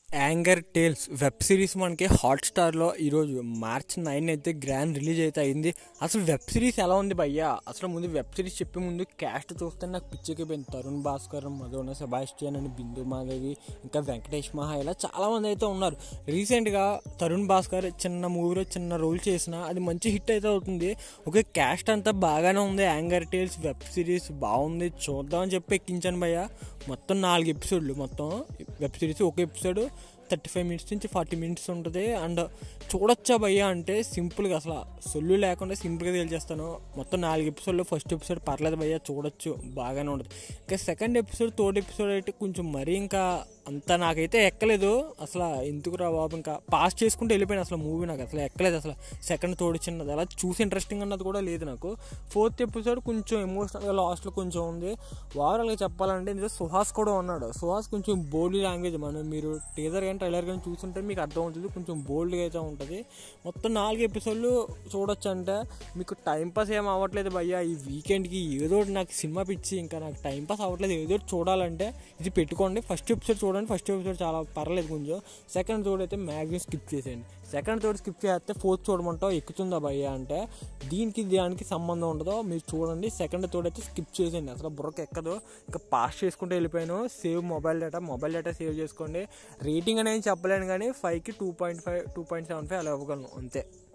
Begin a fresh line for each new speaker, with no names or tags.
Anger tiles web series మనకి హాట్‌స్టార్‌లో ఈరోజు March 9 అయితే గ్రాండ్ రిలీజ్ అయితే అయింది. అసలు వెబ్ సిరీస్ ఎలా ఉంది భయ్యా? అసలు ముందు వెబ్ సిరీస్ చెప్పే ముందు క్యాస్ట్ చూస్తే నాకు పిచ్చెక్కిపోయింది. తరుణ్ భాస్కర్, మధువన సెబాస్టియన్ అని, బిందు మాధవి, ఇంకా వెంకటేష్ మహా ఇలా చాలామంది అయితే ఉన్నారు. రీసెంట్గా తరుణ్ భాస్కర్ చిన్న మూవీలో చిన్న రోల్ చేసిన అది మంచి హిట్ అయితే అవుతుంది. ఓకే, క్యాస్ట్ అంతా బాగానే ఉంది. యాంగర్ టేల్స్ వెబ్ సిరీస్ బాగుంది, చూద్దామని చెప్పి ఎక్కించాను భయ్యా. మొత్తం 4 ఎపిసోడ్లు మొత్తం వెబ్ సిరీస్. ఒక ఎపిసోడ్ 35 మినిట్స్ నుంచి 40 మినిట్స్ ఉంటుంది. అండ్ చూడొచ్చా భయ్యా అంటే సింపుల్గా అసలు సొల్లు లేకుండా సింపుల్గా తేల్చేస్తాను. మొత్తం 4 ఎపిసోడ్లు. ఫస్ట్ ఎపిసోడ్ పర్లేదు భయ్యా, చూడొచ్చు, బాగానే ఉంటుంది. ఇంకా సెకండ్ ఎపిసోడ్, థర్డ్ ఎపిసోడ్ అయితే కొంచెం మరీ ఇంకా అంత నాకైతే ఎక్కలేదు. అసలు ఎందుకు రా బాబు, ఇంకా పాస్ చేసుకుంటూ వెళ్ళిపోయాను. అసలు మూవీ నాకు అసలు ఎక్కలేదు. అసలు సెకండ్ థర్డ్ చిన్నది అలా చూసి ఇంట్రెస్టింగ్ అన్నది కూడా లేదు నాకు. ఫోర్త్ ఎపిసోడ్ కొంచెం ఎమోషనల్గా లాస్ట్లో కొంచెం ఉంది. ఓవరాల్గా చెప్పాలంటే ఇందులో సుహాస్ కూడా ఉన్నాడు. సుహాస్ కొంచెం బోల్డ్ లాంగ్వేజ్, మీరు టీజర్ కానీ ట్రైలర్ కానీ చూస్తుంటే మీకు అర్థమవుతుంది, కొంచెం బోల్డ్గా అయితే ఉంటుంది. మొత్తం 4 ఎపిసోడ్లు చూడొచ్చు. అంటే మీకు టైంపాస్ ఏం అవ్వట్లేదు భయ్యా ఈ వీకెండ్కి. ఏదో నాకు సినిమా పిచ్చి, ఇంకా నాకు టైంపాస్ అవ్వట్లేదు, ఏదో చూడాలంటే ఇది పెట్టుకోండి. ఫస్ట్ ఎపిసోడ్ చూడండి. ఫస్ట్ ఎపిసోడ్ చాలా పర్లేదు కొంచెం. సెకండ్ థర్డ్ అయితే మ్యాక్సిమం స్కిప్ చేసేయండి. సెకండ్ థర్డ్ స్కిప్ చేస్తే ఫోర్త్ చూడమంటావు, ఎక్కుతుందా భయ్యా అంటే దానికి సంబంధం ఉండదు. మీరు చూడండి. సెకండ్ థర్డ్ అయితే స్కిప్ చేసేయండి, అసలు బుర్రకి ఎక్కదు. ఇంకా పాస్ చేసుకుంటూ వెళ్ళిపోయాను. సేవ్ మొబైల్ డేటా సేవ్ చేసుకోండి. రేటింగ్ అనేది చెప్పలేను కానీ 5కి 2.5 2.75 అలా ఇవ్వగలను అంతే.